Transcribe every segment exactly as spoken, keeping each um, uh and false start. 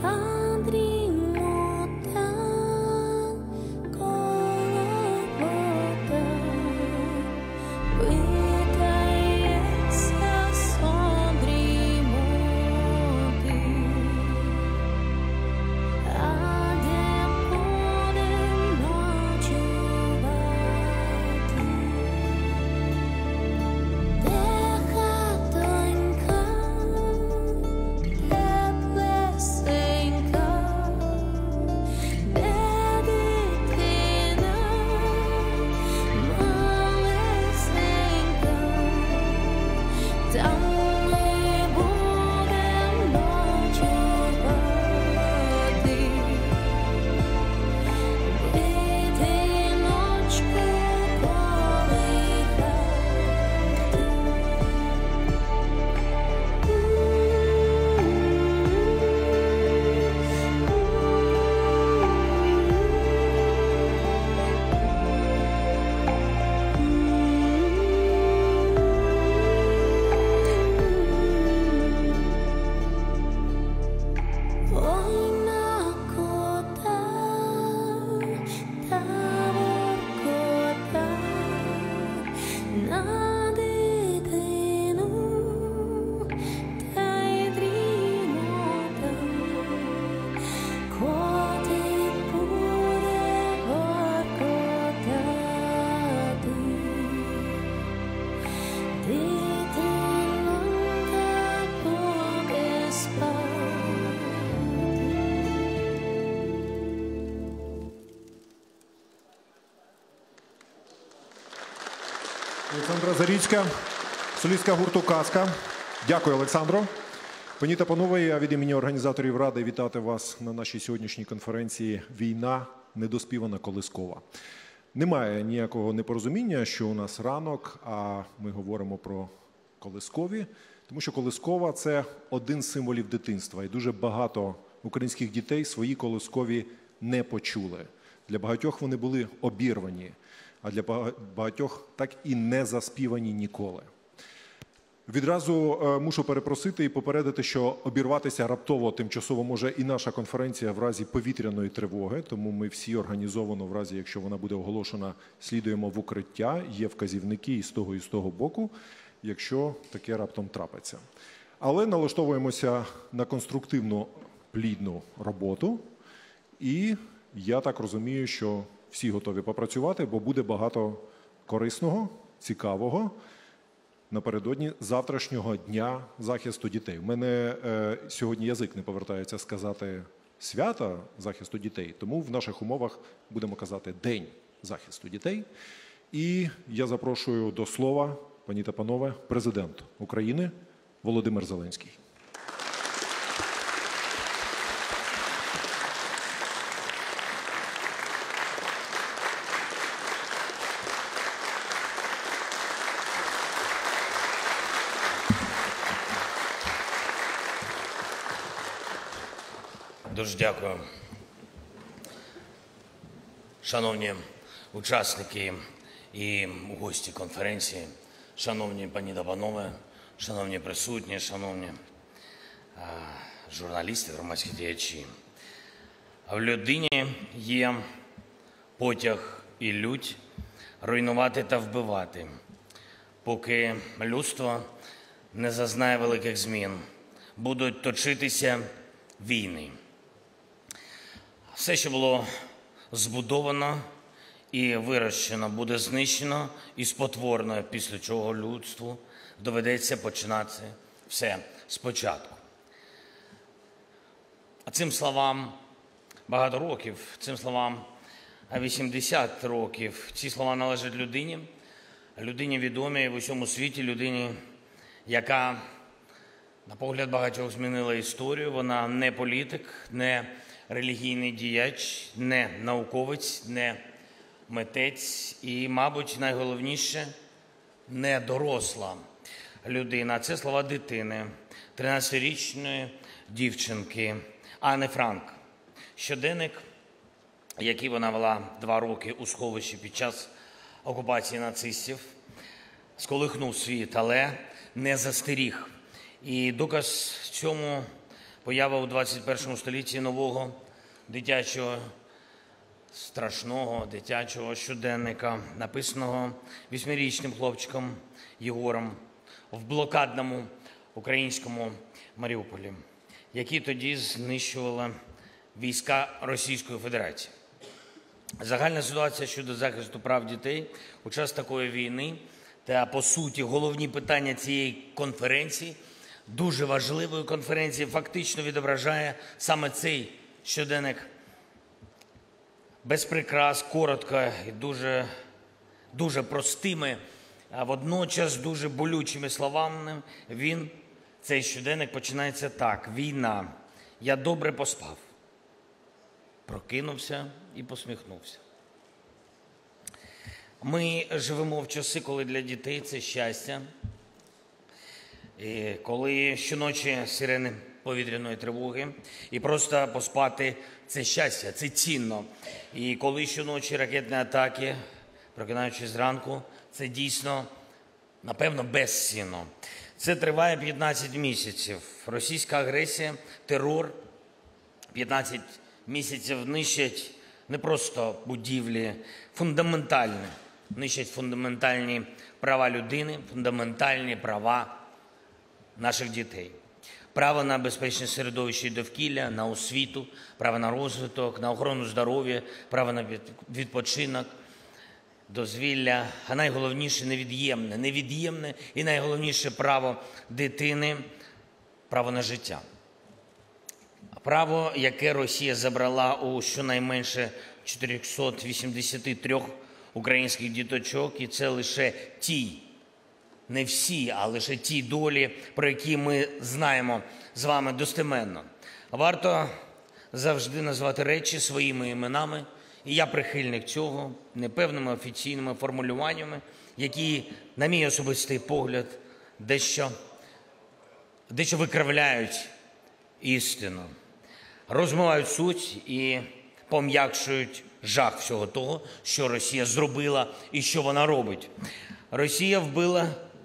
Олександра Заріцька, солістка гурту «Казка». Дякую, Олександро. Пані та панове, я від імені організаторів радий вітати вас на нашій сьогоднішній конференції «Війна. Недоспівана колискова». Немає ніякого непорозуміння, що у нас ранок, а ми говоримо про колискові, тому що колискова – це один з символів дитинства. І дуже багато українських дітей свої колискові не почули. Для багатьох вони були обірвані, а для багатьох так і не заспівані ніколи. Відразу мушу перепросити і попередити, що обірватися раптово тимчасово може і наша конференція в разі повітряної тривоги, тому ми всі організовано в разі, якщо вона буде оголошена, слідуємо в укриття, є вказівники і з того, і з того боку, якщо таке раптом трапиться. Але налаштовуємося на конструктивну, плідну роботу, і я так розумію, що всі готові попрацювати, бо буде багато корисного, цікавого напередодні завтрашнього дня захисту дітей. У мене е, сьогодні язик не повертається сказати свята захисту дітей, тому в наших умовах будемо казати День захисту дітей. І я запрошую до слова, пані та панове, президент України Володимир Зеленський. Дуже дякую. Шановні учасники і гості конференції, шановні пані та панове, шановні присутні, шановні а, журналісти, громадські діячі. В людині є потяг і лють руйнувати та вбивати, поки людство не зазнає великих змін, будуть точитися війни. Все, що було збудовано і вирощено, буде знищено і спотворено, після чого людству доведеться починати все спочатку. А цим словам багато років, цим словам вісімдесят років. Ці слова належать людині, людині відомій в усьому світі, людині, яка, на погляд багатьох, змінила історію. Вона не політик, не релігійний діяч, не науковець, не митець і, мабуть, найголовніше, не доросла людина. Це слова дитини, тринадцятирічної дівчинки Анни Франк. Щоденник, який вона вела два роки у сховищі під час окупації нацистів, сколихнув світ, але не застеріг. І доказ цьому Поява у двадцять першому столітті нового дитячого, страшного дитячого щоденника, написаного восьмирічним хлопчиком Єгором в блокадному українському Маріуполі, які тоді знищували війська Російської Федерації. Загальна ситуація щодо захисту прав дітей у час такої війни та, по суті, головні питання цієї конференції, дуже важливої конференції, фактично відображає саме цей щоденник. Без прикрас, коротко і дуже, дуже простими, а водночас дуже болючими словами він, цей щоденник, починається так. Війна. Я добре поспав. Прокинувся і посміхнувся. Ми живемо в часи, коли для дітей це щастя. І коли щоночі сирени повітряної тривоги, і просто поспати – це щастя, це цінно. І коли щоночі ракетні атаки, прокинаючись зранку, це дійсно, напевно, безцінно. Це триває п'ятнадцять місяців. Російська агресія, терор п'ятнадцять місяців нищать не просто будівлі, фундаментальні, нищать фундаментальні права людини, фундаментальні права наших дітей. Право на безпечне середовище і довкілля, на освіту, право на розвиток, на охорону здоров'я, право на відпочинок, дозвілля, а найголовніше – невід'ємне, невід'ємне і найголовніше право дитини – право на життя. Право, яке Росія забрала у щонайменше чотирьохсот вісімдесяти трьох українських діточок, і це лише ті, не всі, а лише ті долі, про які ми знаємо з вами достеменно. Варто завжди назвати речі своїми іменами, і я прихильник цього, непевними офіційними формулюваннями, які, на мій особистий погляд, дещо, дещо викривляють істину, розмивають суть і пом'якшують жах всього того, що Росія зробила і що вона робить. Росія вбила,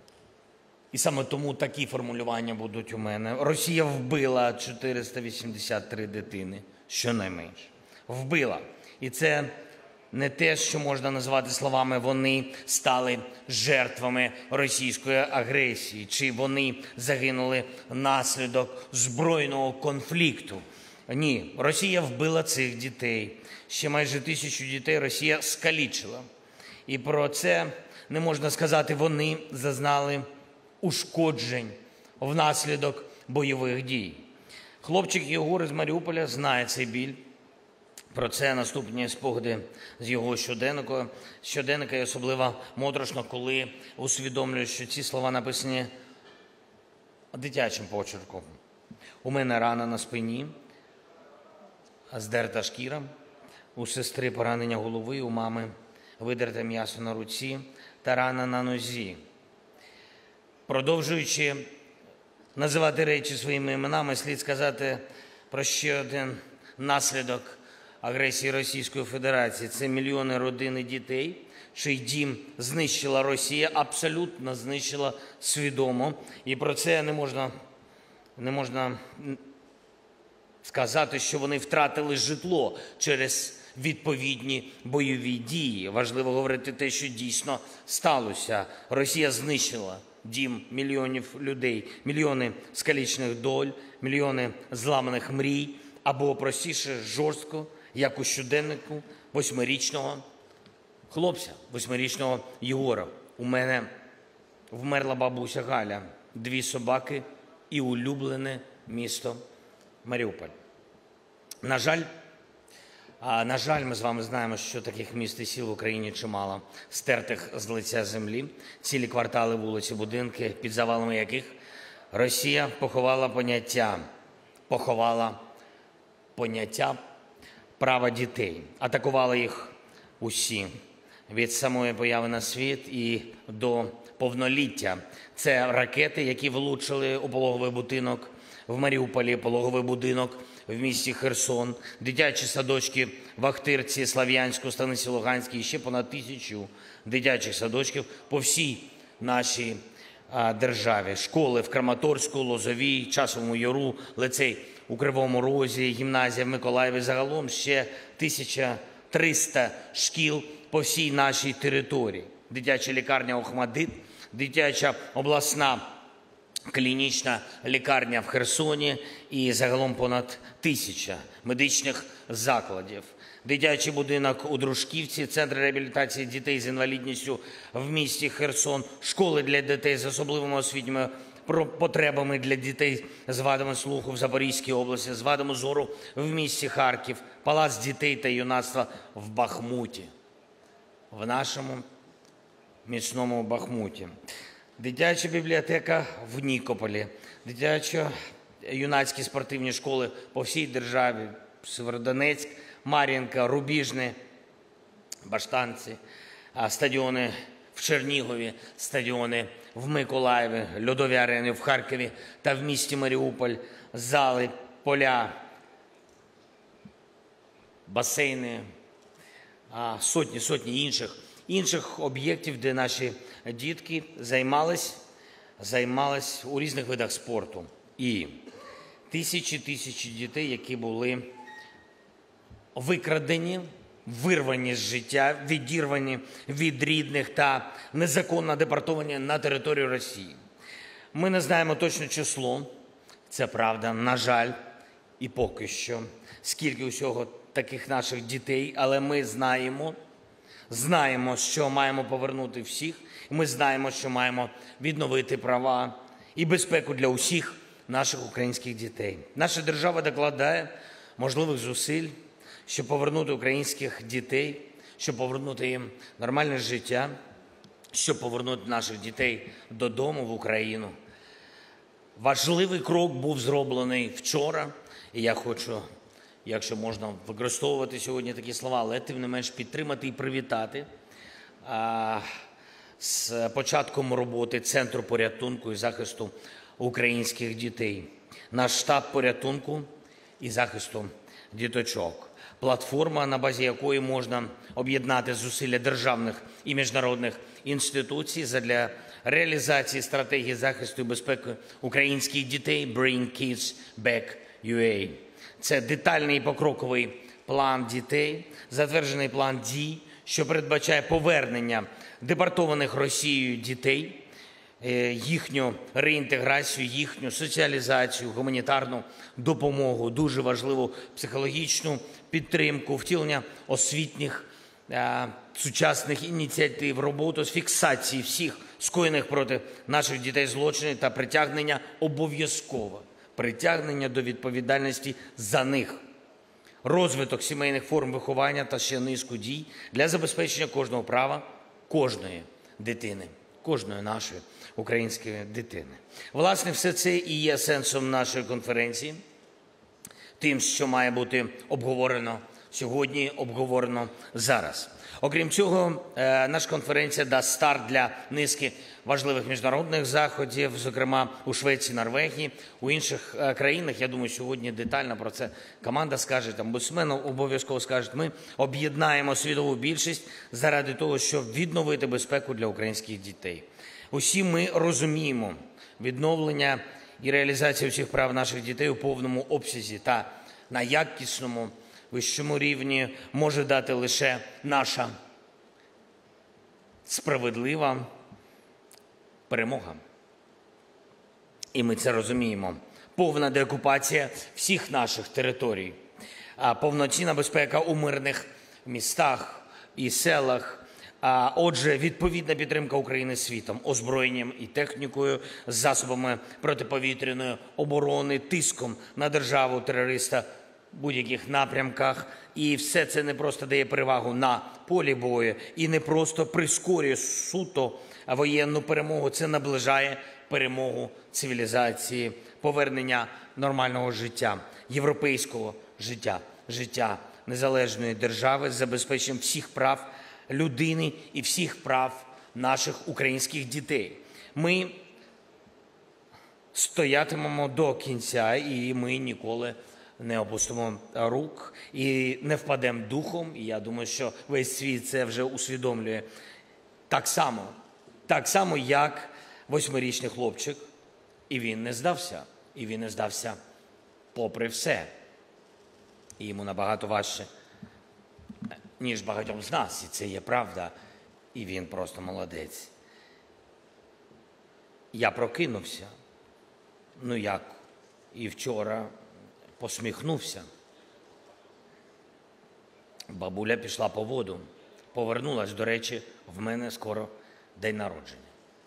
і саме тому такі формулювання будуть у мене, Росія вбила чотириста вісімдесят три дитини, щонайменше. Вбила. І це не те, що можна назвати словами «вони стали жертвами російської агресії», чи «вони загинули внаслідок збройного конфлікту». Ні, Росія вбила цих дітей. Ще майже тисячу дітей Росія скалічила. І про це не можна сказати, вони зазнали ушкоджень внаслідок бойових дій. Хлопчик Єгор із Маріуполя знає цей біль. Про це наступні спогади з його щоденника. Щоденника і особливо моторошно, коли усвідомлюю, що ці слова написані дитячим почерком. У мене рана на спині, здерта шкіра, у сестри поранення голови, у мами видерте м'ясо на руці та рана на нозі. Продовжуючи називати речі своїми іменами, слід сказати про ще один наслідок агресії Російської Федерації. Це мільйони родин і дітей, чий дім знищила Росія, абсолютно знищила свідомо. І про це не можна, не можна сказати, що вони втратили житло через відповідні бойові дії. Важливо говорити те, що дійсно сталося. Росія знищила дім мільйонів людей, мільйони скалічених доль, мільйони зламаних мрій, або, простіше, жорстко, як у щоденнику восьмирічного хлопця, восьмирічного Єгора. У мене вмерла бабуся Галя, дві собаки і улюблене місто Маріуполь. На жаль, а, на жаль, ми з вами знаємо, що таких міст і сіл в Україні чимало, стертих з лиця землі, цілі квартали, вулиці, будинки, під завалами яких Росія поховала поняття, поховала поняття права дітей. Атакували їх усі, від самої появи на світ і до повноліття. Це ракети, які влучили у пологовий будинок в Маріуполі, пологовий будинок в місті Херсон, дитячі садочки в Ахтирці, Слов'янську, Станиці Луганській, і ще понад тисячу дитячих садочків по всій нашій державі. Школи в Краматорську, Лозовій, Часовому Яру, лицей у Кривому Розі, гімназія в Миколаєві. Загалом ще тисяча триста шкіл по всій нашій території. Дитяча лікарня «Охматдит», дитяча обласна клінічна лікарня в Херсоні і загалом понад тисяча медичних закладів. Дитячий будинок у Дружківці, центр реабілітації дітей з інвалідністю в місті Херсон, школи для дітей з особливими освітніми потребами для дітей з вадами слуху в Запорізькій області, з вадами зору в місті Харків, палац дітей та юнацтва в Бахмуті, в нашому міцному Бахмуті. Дитяча бібліотека в Нікополі, дитячо-юнацькі спортивні школи по всій державі, Сєвєродонецьк, Мар'їнка, Рубіжне, Баштанці, стадіони в Чернігові, стадіони в Миколаєві, льодові арени в Харкові та в місті Маріуполь, зали, поля, басейни, сотні, сотні інших, інших об'єктів, де наші дітки займались, займались у різних видах спорту. І тисячі-тисячі дітей, які були викрадені, вирвані з життя, відірвані від рідних та незаконно депортовані на територію Росії. Ми не знаємо точне число, це правда, на жаль, і поки що, скільки усього таких наших дітей, але ми знаємо, знаємо, що маємо повернути всіх, і ми знаємо, що маємо відновити права і безпеку для усіх наших українських дітей. Наша держава докладає можливих зусиль, щоб повернути українських дітей, щоб повернути їм нормальне життя, щоб повернути наших дітей додому, в Україну. Важливий крок був зроблений вчора, і я хочу, якщо можна використовувати сьогодні такі слова, але тим не менш підтримати і привітати а, з початком роботи Центру порятунку і захисту українських дітей. Наш штаб порятунку і захисту діточок. Платформа, на базі якої можна об'єднати зусилля державних і міжнародних інституцій задля реалізації стратегії захисту і безпеки українських дітей Bring Kids Back ю ей. Це детальний і покроковий план дітей, затверджений план дій, що передбачає повернення депортованих Росією дітей, їхню реінтеграцію, їхню соціалізацію, гуманітарну допомогу, дуже важливу психологічну підтримку, втілення освітніх сучасних ініціатив, роботу з фіксації всіх скоєних проти наших дітей злочинів та притягнення обов'язково, притягнення до відповідальності за них, розвиток сімейних форм виховання та ще низку дій для забезпечення кожного права кожної дитини, кожної нашої української дитини. Власне, все це і є сенсом нашої конференції, тим, що має бути обговорено сьогодні, обговорено зараз. Окрім цього, наша конференція дасть старт для низки важливих міжнародних заходів, зокрема у Швеції, Норвегії, у інших країнах. Я думаю, сьогодні детально про це команда скаже, там омбудсмен обов'язково скаже. Ми об'єднаємо світову більшість заради того, щоб відновити безпеку для українських дітей. Усі ми розуміємо відновлення і реалізацію всіх прав наших дітей у повному обсязі та на якісному вищому рівні може дати лише наша справедлива перемога. І ми це розуміємо. Повна деокупація всіх наших територій, повноцінна безпека у мирних містах і селах, а отже, відповідна підтримка України світом, озброєнням і технікою, засобами протиповітряної оборони, тиском на державу-терориста в будь-яких напрямках. І все це не просто дає перевагу на полі бою і не просто прискорює суто воєнну перемогу, це наближає перемогу цивілізації, повернення нормального життя, європейського життя, життя незалежної держави з забезпеченням всіх прав людини і всіх прав наших українських дітей. Ми стоятимемо до кінця, і ми ніколи не опустимо рук і не впадемо духом. І я думаю, що весь світ це вже усвідомлює так само, так само, як восьмирічний хлопчик, і він не здався. І він не здався попри все. І йому набагато важче, ніж багатьом з нас. І це є правда. І він просто молодець. Я прокинувся. Ну як? І вчора посміхнувся. Бабуля пішла по воду. Повернулась, до речі, в мене скоро день народження.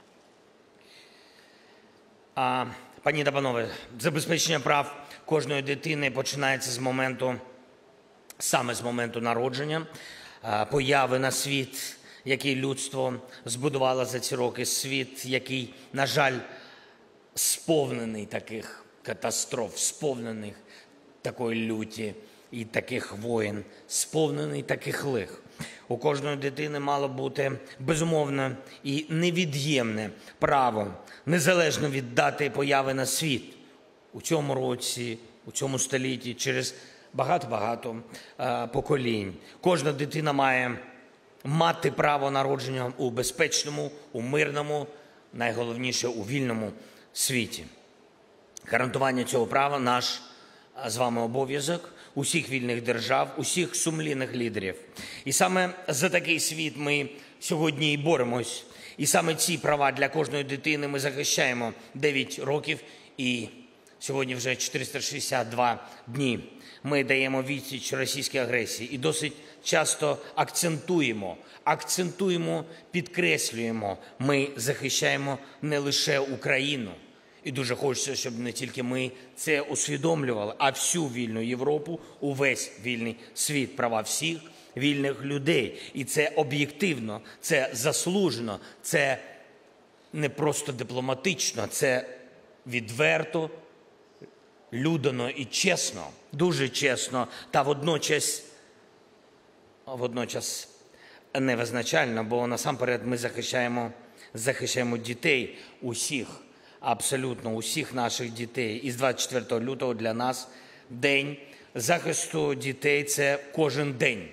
А, пані та панове, забезпечення прав кожної дитини починається з моменту, саме з моменту народження, появи на світ, який людство збудувало за ці роки, світ, який, на жаль, сповнений таких катастроф, сповнений такої люті і таких воєн, сповнений таких лих. У кожної дитини мало бути безумовне і невід'ємне право незалежно від дати появи на світ у цьому році, у цьому столітті, через багато-багато е, поколінь. Кожна дитина має мати право народження у безпечному, у мирному, найголовніше у вільному світі. Гарантування цього права – наш з вами обов'язок усіх вільних держав, усіх сумлінних лідерів. І саме за такий світ ми сьогодні і боремось. І саме ці права для кожної дитини ми захищаємо дев'ять років і сьогодні вже чотириста шістдесят два дні. Ми даємо відсіч російській агресії і досить часто акцентуємо, акцентуємо, підкреслюємо. Ми захищаємо не лише Україну. І дуже хочеться, щоб не тільки ми це усвідомлювали, а всю вільну Європу, увесь вільний світ, права всіх вільних людей. І це об'єктивно, це заслужено, це не просто дипломатично, це відверто, людяно і чесно, дуже чесно, та водночас, водночас невизначально, бо насамперед ми захищаємо, захищаємо дітей усіх, абсолютно усіх наших дітей. І з двадцять четвертого лютого для нас День захисту дітей – це кожен день.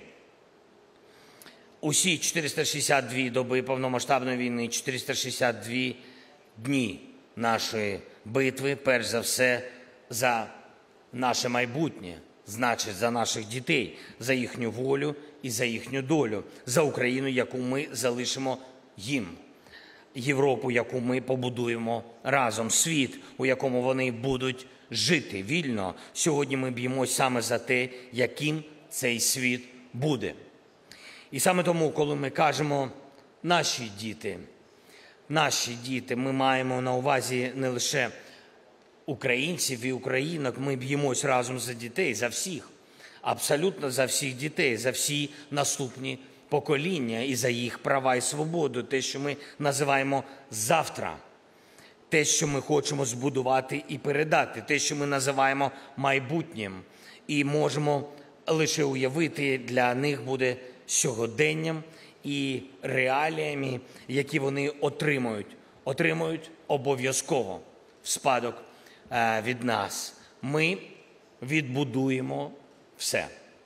Усі чотириста шістдесят дві доби повномасштабної війни, чотириста шістдесят два дні нашої битви, перш за все, за наше майбутнє, значить, за наших дітей, за їхню волю і за їхню долю, за Україну, яку ми залишимо їм. Європу, яку ми побудуємо разом, світ, у якому вони будуть жити вільно. Сьогодні ми б'ємось саме за те, яким цей світ буде. І саме тому, коли ми кажемо «наші діти», «наші діти», ми маємо на увазі не лише українців і українок, ми б'ємось разом за дітей, за всіх, абсолютно за всіх дітей, за всі наступні покоління і за їх права і свободу, те, що ми називаємо завтра, те, що ми хочемо збудувати і передати, те, що ми називаємо майбутнім, і можемо лише уявити, для них буде сьогоденням і реаліями, які вони отримують, отримують обов'язково в спадок від нас. Ми відбудуємо все.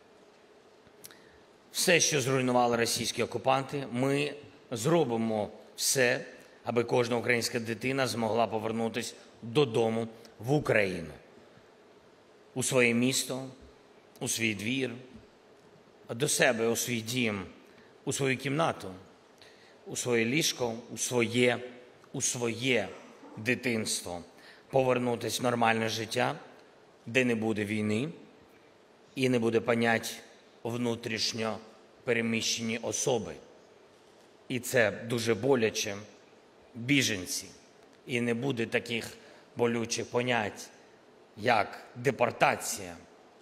Все, що зруйнували російські окупанти, ми зробимо все, аби кожна українська дитина змогла повернутися додому в Україну, у своє місто, у свій двір, до себе, у свій дім, у свою кімнату, у своє ліжко, у своє, у своє дитинство, повернутися в нормальне життя, де не буде війни і не буде понять внутрішньо переміщені особи. І це дуже боляче, біженці. І не буде таких болючих понять, як депортація,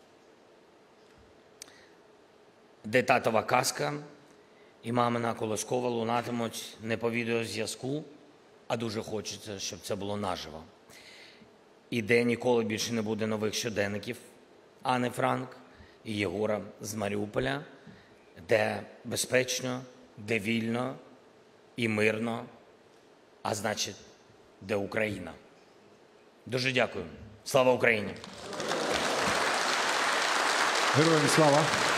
де татова казка і мамина колискова лунатимуть не по відеозв'язку, а дуже хочеться, щоб це було наживо. І де ніколи більше не буде нових щоденників Ани Франк і Єгора з Маріуполя, де безпечно, де вільно і мирно, а значить, де Україна. Дуже дякую. Слава Україні! Героям слава!